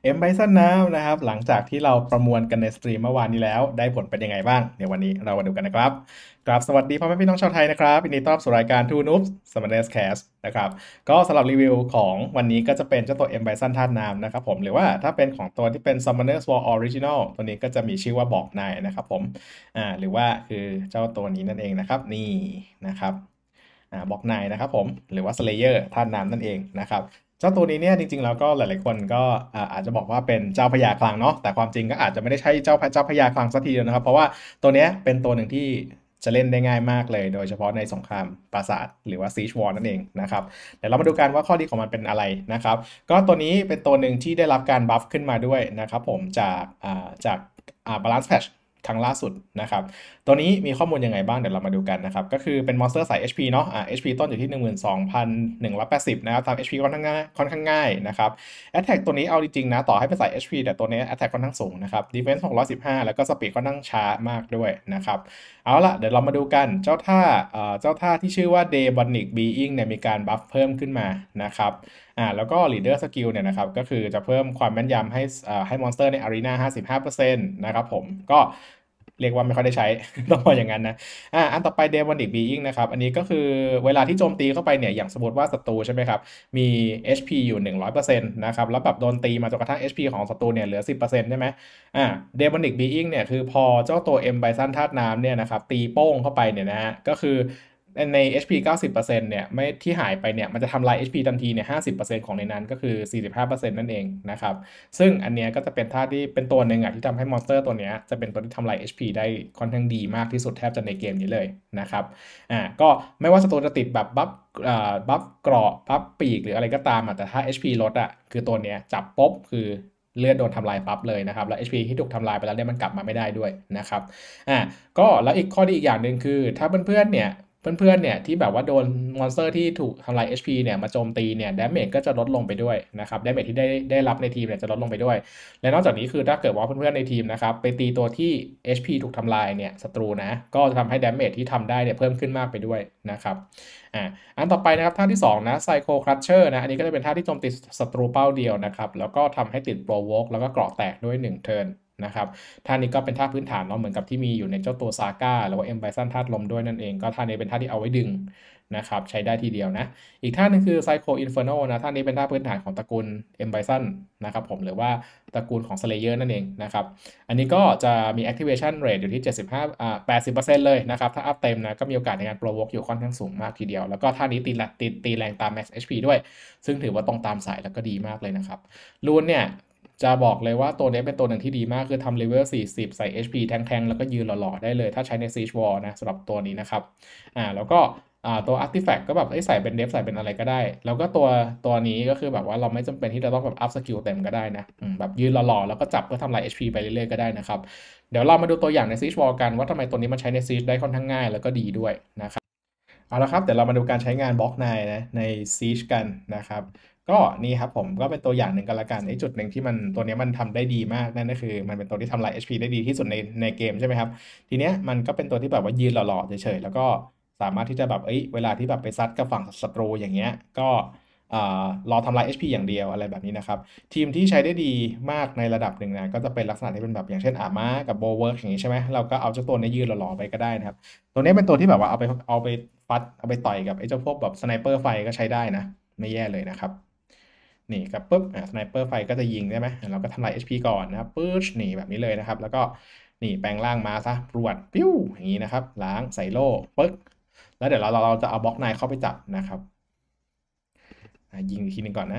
Bison นะครับหลังจากที่เราประมวลกันในสตรีมเมื่อวานนี้แล้วได้ผลเป็นยังไงบ้างเดี๋ยววันนี้เรามาดูกันนะครับครับสวัสดีพ่อแม่พี่น้องชาวไทยนะครับยินดีต้อนรับสู่รายการ Two Noobs Summoners Cast นะครับก็สำหรับรีวิวของวันนี้ก็จะเป็นเจ้าตัว Bison ธาตุน้ำนะครับผมหรือว่าถ้าเป็นของตัวที่เป็น Summoners War Original ตัวนี้ก็จะมีชื่อว่าบอกนายนะครับผมหรือว่าคือเจ้าตัวนี้นั่นเองนะครับนี่นะครับบอกนายนะครับผมหรือว่า Slayer ธาตุน้ำนั่นเองนะครับเจ้าตัวนี้เนี่ยจริงๆแล้วก็หลายๆคนก็อาจจะบอกว่าเป็นเจ้าพญาคลังเนาะแต่ความจริงก็อาจจะไม่ได้ใช่เจ้าพญาคลังสักทีเดียวนะครับเพราะว่าตัวเนี้ยเป็นตัวหนึ่งที่จะเล่นได้ง่ายมากเลยโดยเฉพาะในสงครามปราสาทหรือว่า Siege War นั่นเองนะครับเดี๋ยวเรามาดูกันว่าข้อดีของมันเป็นอะไรนะครับก็ตัวนี้เป็นตัวหนึ่งที่ได้รับการบัฟขึ้นมาด้วยนะครับผมจากBalance Patch ครั้งล่าสุดนะครับตัวนี้มีข้อมูลยังไงบ้างเดี๋ยวเรามาดูกันนะครับก็คือเป็นมอนสเตอร์สาย HP เนาะHP ต้นอยู่ที่12,180นะครับทำ HP ค่อนข้างง่ายนะครับ Attack ตัวนี้เอาจริงๆนะต่อให้เป็นสาย HP แต่ตัวนี้ Attack ค่อนข้างสูงนะครับ Defense 615แล้วก็ Speed ค่อนข้างช้ามากด้วยนะครับเอาละเดี๋ยวเรามาดูกันเจ้าท่าที่ชื่อว่า Demonic Being เนี่ยมีการบัฟเพิ่มขึ้นมานะครับแล้วก็ Leader Skill เนี่ยนะครับก็คือจะเพิ่มความแม่นยำให้มอนสเตอร์ใน Arena 55%นะครับผมก็เรียกว่าไม่ค่อยได้ใช้ ต้องบอกอย่างนั้นนะอันต่อไป Demonic Being นะครับอันนี้ก็คือเวลาที่โจมตีเข้าไปเนี่ยอย่างสมมติว่าศัตรูใช่ไหมครับมี HP อยู่100%นะครับแล้วแบบโดนตีมาจนกระทั่ง HP ของศัตรูเนี่ยเหลือ10%ใช่ไหมDemonic Being เนี่ยคือพอเจ้าตัว M Bison ธาตุน้ำเนี่ยนะครับตีโป้งเข้าไปเนี่ยนะฮะก็คือใน HP 90%เนี่ยไม่ที่หายไปเนี่ยมันจะทำลาย HP ทันทีเนี่ย50%ของในนั้นก็คือ45%นั่นเองนะครับซึ่งอันเนี้ยก็จะเป็นท่าที่เป็นตัวหนึ่งที่ทำให้มอนสเตอร์ตัวเนี้ยจะเป็นตัวที่ทำลาย HP ได้ค่อนข้างดีมากที่สุดแทบจะในเกมนี้เลยนะครับก็ไม่ว่าศัตรูจะติดแบบบัฟเกราะบัฟปีกหรืออะไรก็ตามแต่ถ้า HP ลดคือตัวเนี้ยจับปุ๊บคือเลือดโดนทำลายปั๊บเลยนะครับแล้ว HP ที่ถูกทำลายไปแล้วเนี่ยมันกลับมาไม่ได้ด้วยนะครับก็แล้วอีกข้อดีอีกอย่างหนึ่งคือถ้าเพื่อนเนี่ยที่แบบว่าโดนมอนสเตอร์ที่ถูกทำลาย HP เนี่ยมาโจมตีเนี่ยดาเมจก็จะลดลงไปด้วยนะครับดาเมจที่ได้รับในทีมเนี่ยจะลดลงไปด้วยและนอกจากนี้คือถ้าเกิดว่าเพื่อนๆในทีมนะครับไปตีตัวที่ HP ถูกทำลายเนี่ยศัตรูนะก็จะทำให้ดาเมจที่ทำได้เนี่ยเพิ่มขึ้นมากไปด้วยนะครับอันต่อไปนะครับท่าที่2นะไซโคครัชเชอร์นะอันนี้ก็จะเป็นท่าที่โจมตีศัตรูเป้าเดียวนะครับแล้วก็ทำให้ติดโปรโวกแล้วก็เกราะแตกด้วย1เทิร์นนะครับท่านี้ก็เป็นท่าพื้นฐานเนาะเหมือนกับที่มีอยู่ในเจ้าตัวซาก้าหรือว่าเอ็มไบซันธาตุลมด้วยนั่นเองก็ท่านี้เป็นท่าที่เอาไว้ดึงนะครับใช้ได้ทีเดียวนะอีกท่านึงคือไซโคอินเฟอร์โนนะท่านี้เป็นท่าพื้นฐานของตระกูลเอ็มไบซันนะครับผมหรือว่าตระกูลของสเลเยอร์นั่นเองนะครับอันนี้ก็จะมี activation rate อยู่ที่7580%เลยนะครับถ้าอัพเต็มนะก็มีโอกาสในการโปรโวกอยู่ค่อนข้างสูงมากทีเดียวแล้วก็ท่านี้ตีแรงตาม max HP ด้วยซึ่งถือว่าตรงตามสายแล้วก็ดีมากเลยนะครับรูนเนี่ยจะบอกเลยว่าตัวนี้เป็นตัวหนึ่งที่ดีมากคือทำเลเวล40ใส่ HP แทงๆแล้วก็ยืนหล่อๆได้เลยถ้าใช้ใน Siege War นะสำหรับตัวนี้นะครับแล้วก็ตัว Artifact ก็แบบใส่เป็นเดฟใส่เป็นอะไรก็ได้แล้วก็ตัวนี้ก็คือแบบว่าเราไม่จำเป็นที่จะต้องแบบอัพสกิลเต็มก็ได้นะแบบยืนหล่อๆแล้วก็จับเพื่อทำลาย HP ไปเรื่อยๆก็ได้นะครับเดี๋ยวเรามาดูตัวอย่างใน Siege War กันว่าทำไมตัวนี้มันใช้ใน Siege ได้ค่อนข้างง่ายแล้วก็ดีด้วยนะครับ เอาละครับเดี๋ยวเรามาดูการใช้งานบล็อกนายนะใน Siege กันนะครับก็นี่ครับผมก็เป็นตัวอย่างหนึ่งกันละกันไอ้จุดหนึ่งที่มันตัวนี้มันทำได้ดีมากนั่นก็คือมันเป็นตัวที่ทำลาย HP ได้ดีที่สุดในเกมใช่ไหมครับทีเนี้ยมันก็เป็นตัวที่แบบว่ายืนหล่อๆเฉยๆแล้วก็สามารถที่จะแบบเวลาที่แบบไปซัดกับฝั่งศัตรูอย่างเงี้ยก็รอทำลาย HP อย่างเดียวอะไรแบบนี้นะครับทีมที่ใช้ได้ดีมากในระดับหนึ่งนะก็จะเป็นลักษณะที่เป็นแบบอย่างเช่นอาม่ากับโบเวิร์กอย่างนี้ใช่ไหมเราก็เอาเจ้าตัวนี้ยืนหล่อๆไปก็ได้นะครับ ตัวนี้เป็นตัวที่แบบว่าเอาไปฟัดเอาไปต่อยกับไอ้เจ้าพวกแบบสไนเปอร์ไฟก็ใช้ได้นะไม่แย่เลยนะครับนี่ครับปุ๊บสไนเปอร์ไฟก็จะยิงได้ไหมเราก็ทำลาย HP ก่อนนะครับปึ๊ชนี่แบบนี้เลยนะครับแล้วก็นี่แปลงร่างมาซะรวดปิ้วอย่างนี้นะครับล้างใส่โล่ปึ๊กแล้วเดี๋ยวเราจะเอาบล็อกไนเข้าไปจับนะครับยิงอีกทีหนึงก่อนนะ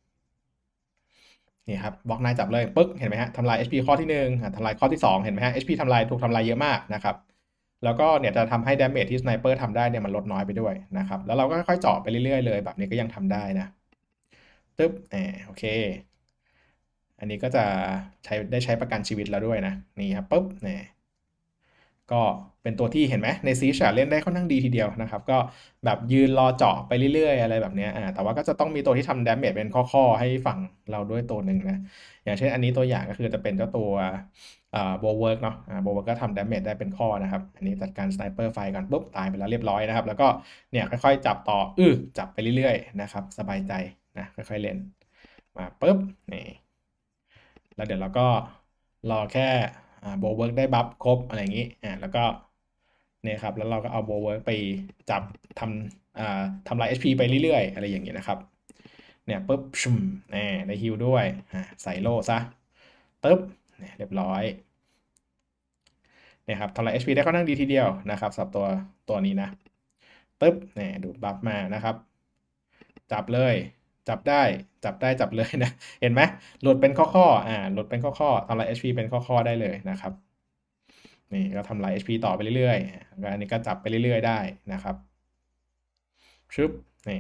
นี่ครับบล็อกไนจับเลยปึ๊กเห็นไหมฮะทำลาย HP ข้อที่1ทำลายข้อที่2เห็นไหมฮะ HP ถูกทำลายเยอะมากนะครับ แล้วก็เนี่ยจะทำให้ดาเมจที่สไนเปอร์ทำได้เนี่ยมันลดน้อยไปด้วยนะครับแล้วเราก็ค่อยๆเจาะไปเรื่อยๆเลยแบบนี้ก็ยังทำได้นะตึ๊บโอเคอันนี้ก็จะใช้ประกันชีวิตแล้วด้วยนะนี่ครับปุ๊บเนี่ยก็เป็นตัวที่เห็นไหมในซีชเล่นได้ค่อนข้างดีทีเดียวนะครับก็แบบยืนรอเจาะไปเรื่อยๆอะไรแบบเนี้ยแต่ว่าก็จะต้องมีตัวที่ทำดาเมจเป็นข้อๆให้ฝั่งเราด้วยตัวหนึ่งนะอย่างเช่นอันนี้ตัวอย่างก็คือจะเป็นเจ้าตัวโบเวิร์กเนาะโบเวิร์กก็ทำดาเมจได้เป็นข้อนะครับอันนี้จัดการสไนเปอร์ไฟก่อนปุ๊บตายไปแล้วเรียบร้อยนะครับแล้วก็เนี่ยค่อยๆจับต่อจับไปเรื่อยๆนะครับสบายใจนะค่อยๆเล่นมาปุ๊บนี่แล้วเดี๋ยวเราก็รอแค่โบเวิร์กได้บัฟครบอะไรอย่างนี้แล้วก็เนี่ยครับแล้วเราก็เอาโบเวิร์กไปจับททำลาย HP ไปเรื่อยๆอะไรอย่างเงี้ยนะครับเนี่ยปุ๊บชุมได้ฮิลด้วยใส่โล่ซะตึ๊บเนี่ยเรียบร้อยเนี่ยครับทำลาย HP ได้ค่อนข้างดีทีเดียวนะครับสำหรับตัวนี้นะตึ๊บเนี่ยดูดบัฟมานะครับจับเลยจับได้จับเลยนะเห็นไหมโหลดเป็นข้อโหลดเป็นข้อทำลาย HP เป็นข้อได้เลยนะครับนี่ก็ทำลาย HP ต่อไปเรื่อยๆอันนี้ก็จับไปเรื่อยๆได้นะครับชึบนี่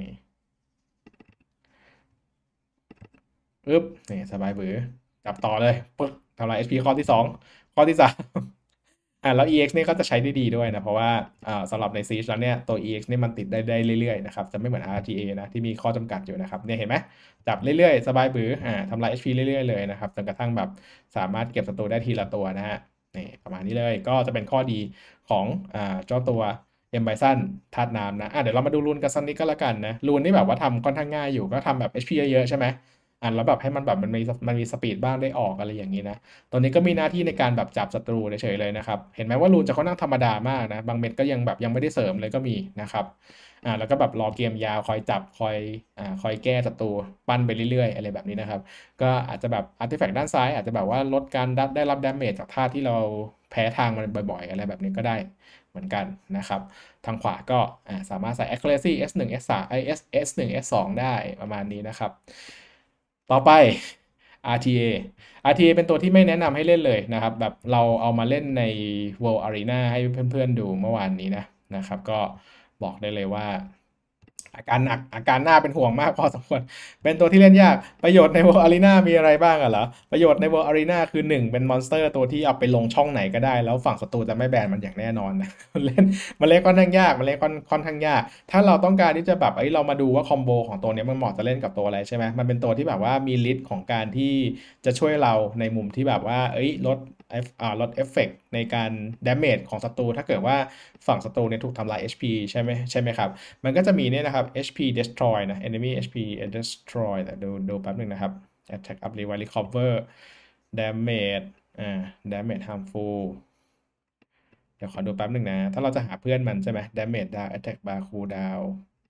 ปึ๊บนี่สบายบือจับต่อเลยปึ๊บทำลาย HP ข้อที่2ข้อที่3แล้ว EX นี่ก็จะใช้ได้ดีด้วยนะเพราะว่าสำหรับใน Siege แล้วเนี่ยตัว EX นี่มันติดได้เรื่อยๆนะครับจะไม่เหมือน RTA นะที่มีข้อจำกัดอยู่นะครับเนี่ยเห็นไหมจับเรื่อยๆสบายบือทำลาย HP เรื่อยๆเลยนะครับจนกระทั่งแบบสามารถเก็บศัตรูได้ทีละตัวนะฮะนี่ประมาณนี้เลยก็จะเป็นข้อดีของเจ้าตัว M Bison ธาตุน้ำนะเดี๋ยวเรามาดูรูนกันสักนิดก็แล้วกันนะรูนนี่แบบว่าทำค่อนข้างง่ายอยู่ก็ทำแบบ HP เยอะๆใช่ไหมแล้วแบบให้มันแบบมันมีสปีดบ้างได้ออกอะไรอย่างนี้นะ ตอนนี้ก็มีหน้าที่ในการแบบจับศัตรูเฉยๆเลยนะครับเห็นไหมว่ารูนจะค่อนข้างธรรมดามากนะบางเม็ดก็ยังแบบยังไม่ได้เสริมเลยก็มีนะครับแล้วก็แบบรอเกมยาวคอยจับคอยแก้ศัตรูปั้นไปเรื่อยๆอะไรแบบนี้นะครับก็อาจจะแบบอาร์ติแฟกต์ด้านซ้ายอาจจะแบบว่าลดการได้รับดาเมจจากท่าที่เราแพ้ทางมันบ่อยๆอะไรแบบนี้ก็ได้เหมือนกันนะครับทางขวาก็สามารถใส่ accuracy S1 S3 S1 S2 ได้ประมาณนี้นะครับต่อไป RTA RTA เป็นตัวที่ไม่แนะนำให้เล่นเลยนะครับแบบเราเอามาเล่นใน World Arena ให้เพื่อนๆดูเมื่อวานนี้นะครับก็บอกได้เลยว่าอาการหนักอาการน่าเป็นห่วงมากพอสมควรเป็นตัวที่เล่นยากประโยชน์ใน World Arena มีอะไรบ้างเหรอประโยชน์ใน World Arena คือ1เป็นมอนสเตอร์ตัวที่เอาไปลงช่องไหนก็ได้แล้วฝั่งศัตรูจะไม่แบนมันอย่างแน่นอนนะมันเล่นค่อนข้างยากมันเล่นค่อนข้างยากถ้าเราต้องการที่จะแบบเรามาดูว่าคอมโบของตัวนี้มันเหมาะจะเล่นกับตัวอะไรใช่ไหมมันเป็นตัวที่แบบว่ามีลิสต์ของการที่จะช่วยเราในมุมที่แบบว่าลดเอฟเฟกต์ในการดาเมจของศัตรูถ้าเกิดว่าฝั่งศัตรูเนี่ยถูกทำลาย HP ใช่ไหมครับมันก็จะมีเนี่ยนะครับ HP destroy นะ enemy HP destroy แต่ดูแป๊บหนึ่งนะครับ attack up revive recover damage damage harmful เดี๋ยวขอดูแป๊บหนึ่งนะ ถ้าเราจะหาเพื่อนมันใช่ไหม damage down attack bar cool down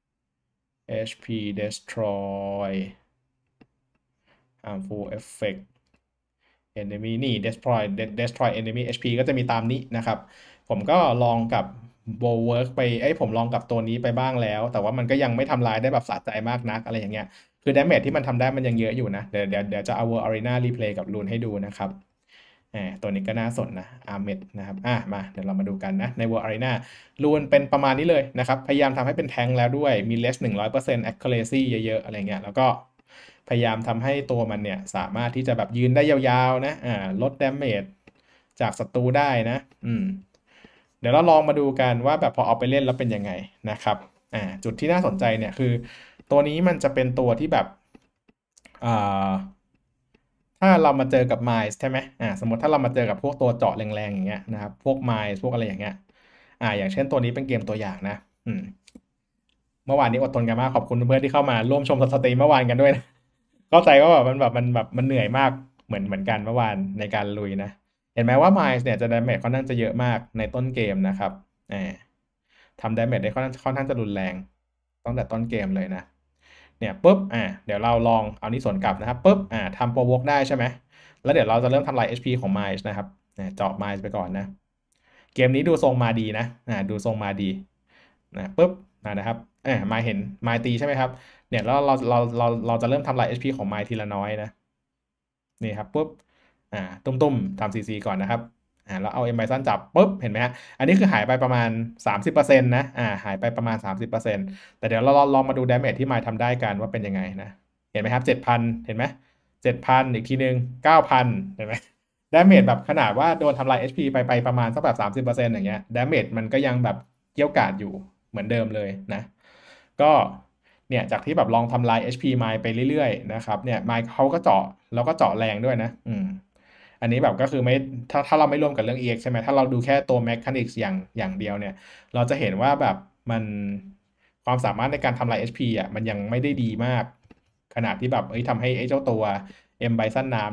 HP destroy harmful effect enemy นี่ destroy enemy HP ก็จะมีตามนี้นะครับผมก็ลองกับ bulwark ไปผมลองกับตัวนี้ไปบ้างแล้ว แต่ว่ามันก็ยังไม่ทำลายได้แบบสะใจมากนักอะไรอย่างเงี้ยคือ damage ที่มันทำได้มันยังเยอะอยู่นะเดี๋ยวจะเอา World Arena replay กับรูนให้ดูนะครับตัวนี้ก็น่าสนนะ Armet นะครับมาเดี๋ยวเรามาดูกันนะใน World Arena รูนเป็นประมาณนี้เลยนะครับพยายามทำให้เป็นแทงแล้วด้วยมี less 100% accuracy เยอะๆอะไรเงี้ยแล้วก็พยายามทำให้ตัวมันเนี่ยสามารถที่จะแบบยืนได้ยาวๆนะลด damage จากศัตรูได้นะเดี๋ยวเราลองมาดูกันว่าแบบพอเอาไปเล่นแล้วเป็นยังไงนะครับจุดที่น่าสนใจเนี่ยคือตัวนี้มันจะเป็นตัวที่แบบอ่า ถ้าเรามาเจอกับ Miles ใช่ไหมสมมติถ้าเรามาเจอกับพวกตัวเจาะแรงๆอย่างเงี้ยนะครับพวก Miles พวกอะไรอย่างเงี้ยอย่างเช่นตัวนี้เป็นเกมตัวอย่างนะอืมเมื่อวานนี้อดทนกันมากขอบคุณเพื่อนที่เข้ามาร่วมชมสตรีมเมื่อวานกันด้วยนะเข้าใจว่ามันเหนื่อยมากเหมือนกันเมื่อวานในการลุยนะเห็นไหมว่า Miles เนี่ยจะดาเมจค่อนข้างจะเยอะมากในต้นเกมนะครับอ่าทำดาเมจได้ค่อนข้างจะรุนแรงตั้งแต่ต้นเกมเลยนะ เนี่ยปุ๊บเดี๋ยวเราลองเอานี้ส่วนกลับนะครับปุ๊บทำโปรวกได้ใช่ไหมแล้วเดี๋ยวเราจะเริ่มทำลาย HP ของ Miles นะครับเจาะ Miles ไปก่อนนะเกมนี้ดูทรงมาดีนะดูทรงมาดีปุ๊บนะครับมาเห็น Miles ตีใช่ไหมครับเนี่ยแล้วเราจะเริ่มทำลาย HP ของ Miles ทีละน้อยนะนี่ครับปุ๊บตุ้มทำ CC ก่อนนะครับแล้วเอา M Bison จับปุ๊บเห็นไหมฮะอันนี้คือหายไปประมาณ30%นะหายไปประมาณ30%แต่เดี๋ยวเราลองมาดู damage ที่ไมค์ทำได้กันว่าเป็นยังไงนะเห็นไหมครับ7,000เห็นไหม7,000อีกทีนึง9,000เห็นไหม damage แบบขนาดว่าโดนทำลาย HP ไปประมาณสักแบบ30%อย่างเงี้ย damage มันก็ยังแบบเกี่ยวกาดอยู่เหมือนเดิมเลยนะก็เนี่ยจากที่แบบลองทำลาย HP ไมค์ไปเรื่อยๆนะครับเนี่ยไมค์เขาก็เจาะแล้วก็เจาะแรงด้วยนะอันนี้แบบก็คือไม่ถ้าเราไม่รวมกับเรื่อง EX ใช่ไหมถ้าเราดูแค่ตัว Mechanics อย่างเดียวเนี่ยเราจะเห็นว่าแบบมันความสามารถในการทำลาย HP มันยังไม่ได้ดีมากขนาดที่แบบทำให้ไอ้เจ้าตัว M Bison น้ำเนี่ย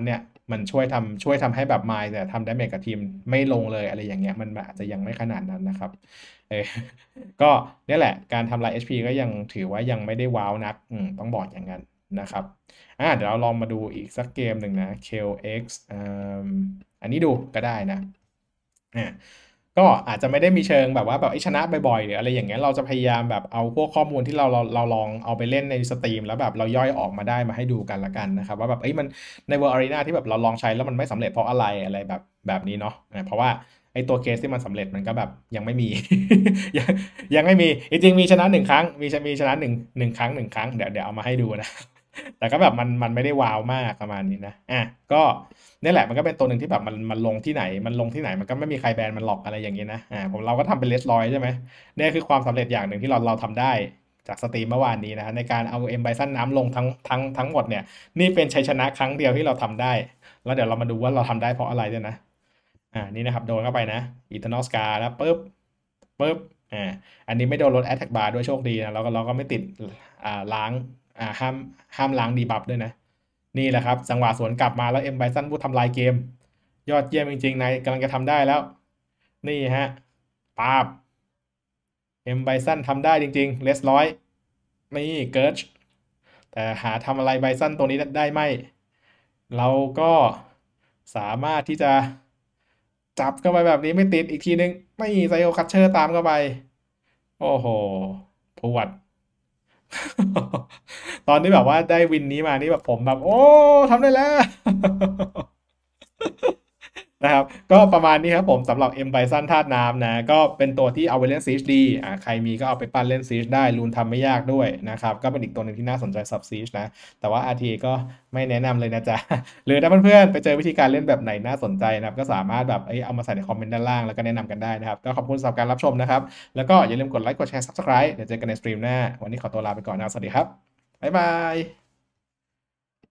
มันช่วยทำให้แบบไมล์เนี่ยทำดาเมจกับทีมไม่ลงเลยอะไรอย่างเงี้ยมันอาจจะยังไม่ขนาดนั้นนะครับเออก็เนี่ยแหละการทำลาย HP ก็ยังถือว่ายังไม่ได้ว้าวนักต้องบอกอย่างนั้นนะครับเดี๋ยวเราลองมาดูอีกสักเกมหนึ่งนะ KLX อันนี้ดูก็ได้นะอ่าก็อาจจะไม่ได้มีเชิงแบบว่าแบบไอ้ชนะบ่อยๆหรืออะไรอย่างเงี้ยเราจะพยายามแบบเอาพวกข้อมูลที่เราลองเอาไปเล่นในสตรีมแล้วแบบเราย่อยออกมาได้มาให้ดูกันละกันนะครับว่าแบบมันใน World Arena ที่แบบเราลองใช้แล้วมันไม่สำเร็จเพราะอะไรแบบนี้เนาะเพราะว่าไอ้ตัวเคสที่มันสำเร็จมันก็แบบยังไม่มียังยังไม่มีจริงๆมีชนะหนึ่งครั้งมีชนะหนึ่งครั้งเดี๋ยวเอามาให้ดูนะแต่ก็แบบมันไม่ได้ว้าวมากประมาณนี้นะก็ นี่แหละมันก็เป็นตัวหนึ่งที่แบบมันลงที่ไหนมันลงที่ไหนมันก็ไม่มีใครแบนมันหรอกอะไรอย่างนี้นะเราก็ทำเป็นเลสร้อยใช่ไหมเนี่ยคือความสำเร็จอย่างหนึ่งที่เราทำได้จากสตรีมเมื่อวานนี้นะในการเอาไบซันน้ำลงทั้งหมดเนี่ยนี่เป็นชัยชนะครั้งเดียวที่เราทำได้แล้วเดี๋ยวเรามาดูว่าเราทำได้เพราะอะไรด้วยนะนี่นะครับโดนเข้าไปนะ Eternal Scar แล้วปึ๊บอ่าอันนี้ไม่โดนลด Attack Bar ด้วยโชคดีนะเราก็ไม่ติดล้างห้ามล้างดีบัฟด้วยนะ นี่แหละครับจังหวะสวนกลับมาแล้วไบซันผู้ทำลายเกมยอดเยี่ยมจริงๆนายกำลังจะทำได้แล้วนี่ฮะปาบไบซันทำได้จริงๆเลสร้อยนี่เกิร์ชแต่หาทำอะไรไบซันตัวนี้ได้ไหมเราก็สามารถที่จะจับเข้าไปแบบนี้ไม่ติดอีกทีนึงไม่ไซโอคัตเชอร์ตามเข้าไปโอ้โหพวด ตอนที่แบบว่าได้วินนี้มานี่แบบผมแบบโอ้ทำได้แล้ว นะครับก็ประมาณนี้ครับผมสำหรับ M Bison ธาตุน้ำนะก็เป็นตัวที่เอาไปเล่นซีชดีใครมีก็เอาไปปั้นเล่นซีชได้รูนทำไม่ยากด้วยนะครับก็เป็นอีกตัวหนึ่งที่น่าสนใจซับซีชนะแต่ว่า RTA ก็ไม่แนะนำเลยนะจ๊ะหรือถ้าเพื่อนๆไปเจอวิธีการเล่นแบบไหนน่าสนใจนะครับก็สามารถแบบเอามาใส่ในคอมเมนต์ด้านล่างแล้วก็แนะนำกันได้นะครับก็ขอบคุณสำหรับการรับชมนะครับแล้วก็อย่าลืมกดไลค์กดแชร์ Subscribe เดี๋ยวเจอกันในสตรีมหน้าวันนี้ขอตัวลาไปก่อนนะสวัสดีครับบ๊ายบาย